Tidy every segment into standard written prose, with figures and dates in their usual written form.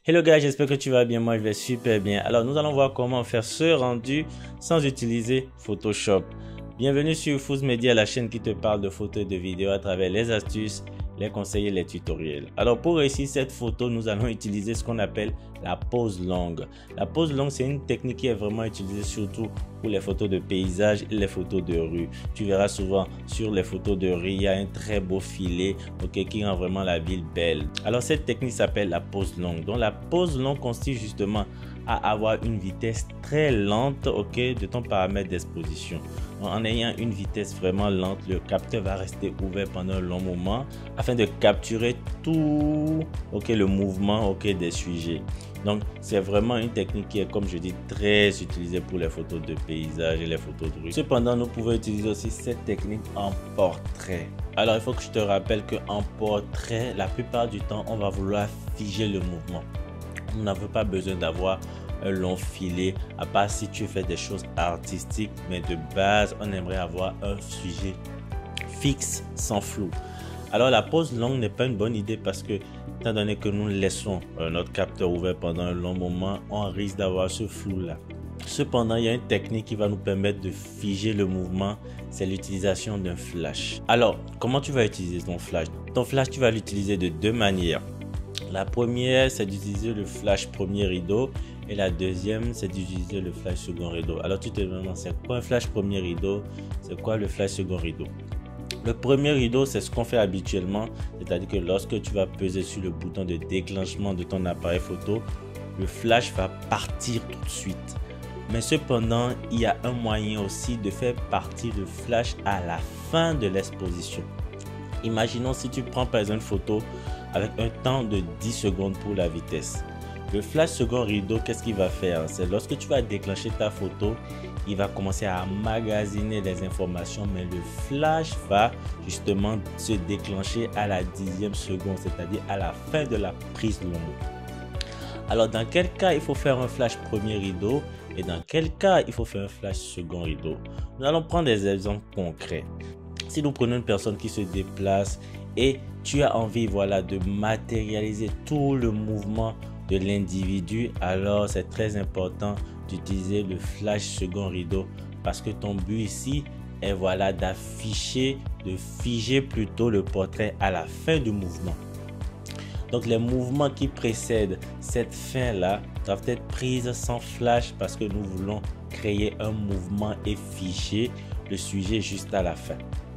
Hello guys, j'espère que tu vas bien, moi je vais super bien. Alors nous allons voir comment faire ce rendu sans utiliser Photoshop. Bienvenue sur Fooz Media, la chaîne qui te parle de photos et de vidéos à travers les astuces, les conseils et les tutoriels. Alors pour réussir cette photo, nous allons utiliser ce qu'on appelle la pose longue. La pose longue, c'est une technique qui est vraiment utilisée surtout pour les photos de paysage et les photos de rue. Tu verras souvent sur les photos de rue, il y a un très beau filet qui rend vraiment la ville belle. Alors cette technique s'appelle la pose longue. Donc la pose longue consiste justement à avoir une vitesse très lente de ton paramètre d'exposition. En ayant une vitesse vraiment lente, le capteur va rester ouvert pendant un long moment afin de capturer tout le mouvement des sujets. Donc c'est vraiment une technique qui est, comme je dis, très utilisée pour les photos de paysage et les photos de rue. Cependant, nous pouvons utiliser aussi cette technique en portrait. Alors il faut que je te rappelle qu'en portrait, la plupart du temps, on va vouloir figer le mouvement. On n'a pas besoin d'avoir un long filet, à part si tu fais des choses artistiques, mais de base, on aimerait avoir un sujet fixe sans flou. Alors la pose longue n'est pas une bonne idée parce que, étant donné que nous laissons notre capteur ouvert pendant un long moment, on risque d'avoir ce flou là. Cependant, il y a une technique qui va nous permettre de figer le mouvement, c'est l'utilisation d'un flash. Alors, comment tu vas utiliser ton flash? Ton flash, tu vas l'utiliser de deux manières. La première, c'est d'utiliser le flash premier rideau et la deuxième, c'est d'utiliser le flash second rideau. Alors, tu te demandes, c'est quoi un flash premier rideau? C'est quoi le flash second rideau? Le premier rideau, c'est ce qu'on fait habituellement, c'est-à-dire que lorsque tu vas peser sur le bouton de déclenchement de ton appareil photo, le flash va partir tout de suite. Mais cependant, il y a un moyen aussi de faire partir le flash à la fin de l'exposition. Imaginons si tu prends par exemple une photo avec un temps de 10 secondes pour la vitesse. Le flash second rideau, qu'est-ce qu'il va faire? C'est lorsque tu vas déclencher ta photo, il va commencer à emmagasiner les informations, mais le flash va justement se déclencher à la 10e seconde, c'est-à-dire à la fin de la prise longue. Alors dans quel cas il faut faire un flash premier rideau et dans quel cas il faut faire un flash second rideau? Nous allons prendre des exemples concrets. Si nous prenons une personne qui se déplace et tu as envie de matérialiser tout le mouvement de l'individu, alors c'est très important d'utiliser le flash second rideau parce que ton but ici est d'afficher, de figer plutôt le portrait à la fin du mouvement. Donc les mouvements qui précèdent cette fin là doivent être prises sans flash parce que nous voulons créer un mouvement et figer le sujet juste à la fin.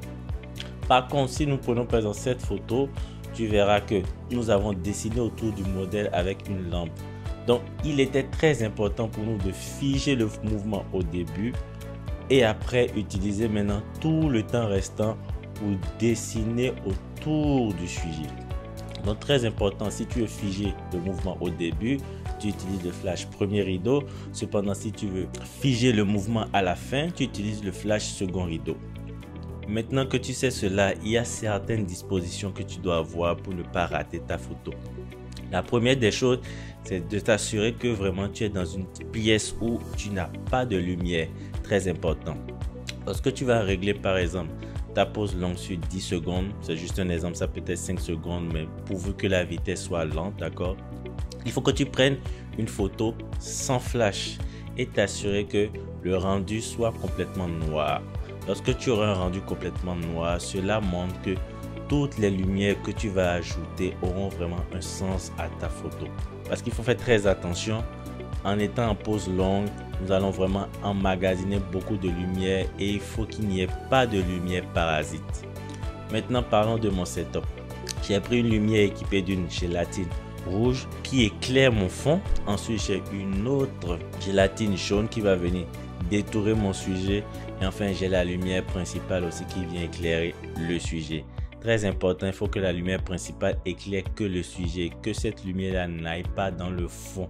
Par contre, si nous prenons par exemple cette photo, tu verras que nous avons dessiné autour du modèle avec une lampe. Donc, il était très important pour nous de figer le mouvement au début et après utiliser maintenant tout le temps restant pour dessiner autour du sujet. Donc, très important, si tu veux figer le mouvement au début, tu utilises le flash premier rideau. Cependant, si tu veux figer le mouvement à la fin, tu utilises le flash second rideau. Maintenant que tu sais cela, il y a certaines dispositions que tu dois avoir pour ne pas rater ta photo. La première des choses, c'est de t'assurer que vraiment tu es dans une pièce où tu n'as pas de lumière. Très important. Lorsque tu vas régler par exemple ta pose longue sur 10 secondes, c'est juste un exemple, ça peut être 5 secondes, mais pourvu que la vitesse soit lente, d'accord? Il faut que tu prennes une photo sans flash et t'assurer que le rendu soit complètement noir. Lorsque tu auras un rendu complètement noir, cela montre que toutes les lumières que tu vas ajouter auront vraiment un sens à ta photo. Parce qu'il faut faire très attention. En étant en pose longue, nous allons vraiment emmagasiner beaucoup de lumière et il faut qu'il n'y ait pas de lumière parasite. Maintenant, parlons de mon setup. J'ai pris une lumière équipée d'une gélatine rouge qui éclaire mon fond. Ensuite, j'ai une autre gélatine jaune qui va venir détourer mon sujet. Et enfin, j'ai la lumière principale aussi qui vient éclairer le sujet. Très important, il faut que la lumière principale éclaire que le sujet, que cette lumière-là n'aille pas dans le fond.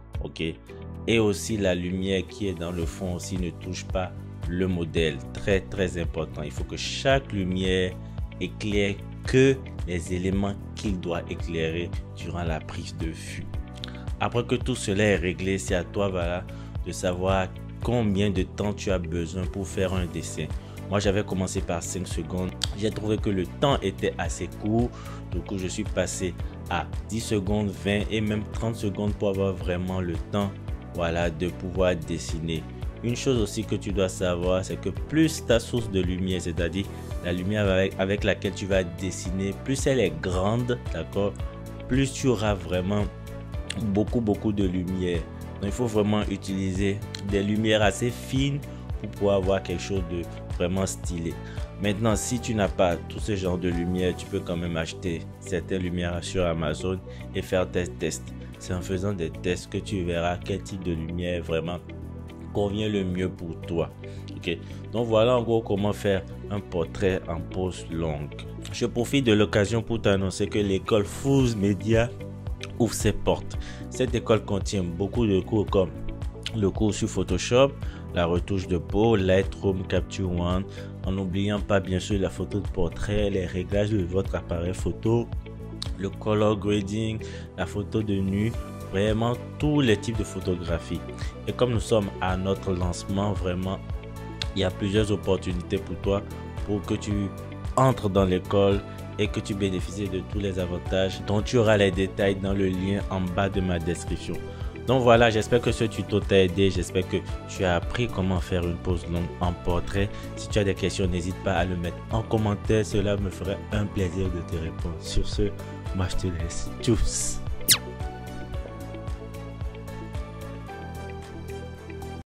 Et aussi la lumière qui est dans le fond aussi ne touche pas le modèle. Très très important. Il faut que chaque lumière éclaire que les éléments qu'il doit éclairer durant la prise de vue. Après que tout cela est réglé, c'est à toi de savoir combien de temps tu as besoin pour faire un dessin. Moi, j'avais commencé par 5 secondes. J'ai trouvé que le temps était assez court. Du coup, je suis passé à 10 secondes, 20 et même 30 secondes pour avoir vraiment le temps, voilà, de pouvoir dessiner. Une chose aussi que tu dois savoir, c'est que plus ta source de lumière, c'est-à-dire la lumière avec laquelle tu vas dessiner, plus elle est grande, d'accord, plus tu auras vraiment beaucoup de lumière. Donc il faut vraiment utiliser des lumières assez fines pour pouvoir avoir quelque chose de vraiment stylé. Maintenant, si tu n'as pas tout ce genre de lumière, tu peux quand même acheter certaines lumières sur Amazon et faire tes tests. C'est en faisant des tests que tu verras quel type de lumière vraiment convient le mieux pour toi. Ok, donc voilà en gros comment faire un portrait en pose longue. Je profite de l'occasion pour t'annoncer que l'école Fools Media ouvre ses portes. Cette école contient beaucoup de cours comme le cours sur Photoshop, la retouche de peau, Lightroom, Capture One, en n'oubliant pas bien sûr la photo de portrait, les réglages de votre appareil photo, le color grading, la photo de nu, vraiment tous les types de photographie. Et comme nous sommes à notre lancement, vraiment il y a plusieurs opportunités pour toi pour que tu entres dans l'école et que tu bénéficies de tous les avantages dont tu auras les détails dans le lien en bas de ma description. Donc voilà, j'espère que ce tuto t'a aidé, j'espère que tu as appris comment faire une pose longue en portrait. Si tu as des questions, n'hésite pas à le mettre en commentaire, cela me ferait un plaisir de te répondre. Sur ce, moi je te laisse. Tchuss.